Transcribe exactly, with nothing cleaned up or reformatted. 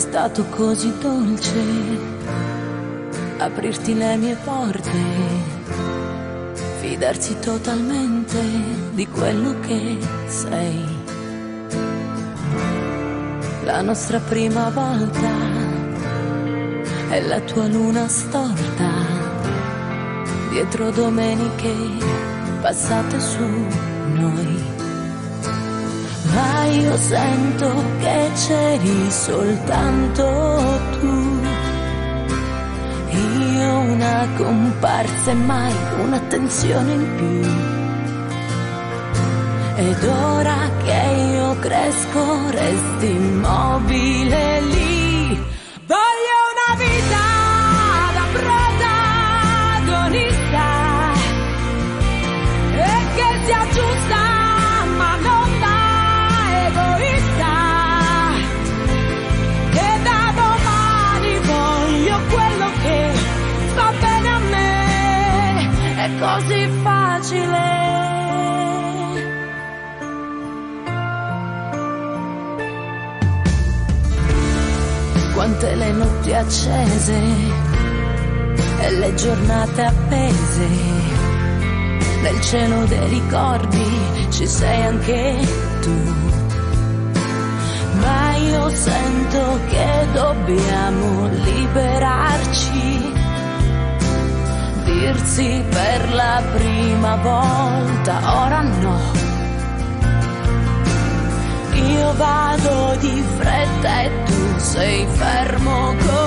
stato così dolce aprirti le mie porte, fidarsi totalmente di quello che sei. La nostra prima volta è la tua luna storta, dietro domeniche passate su noi. Ma io sento che c'eri soltanto tu, io una comparsa e mai un'attenzione in più. Ed ora che io cresco resti immobile lì. Voglio una vita da protagonista e che sia giusta ma non da egoista. E da domani voglio quello che fa bene a me. È così facile. Quante le notti accese e le giornate appese, nel cielo dei ricordi ci sei anche tu. Ma io sento che dobbiamo liberarci, dirsi per la prima volta ora no. Io vado di fretta e tu sei fermo così.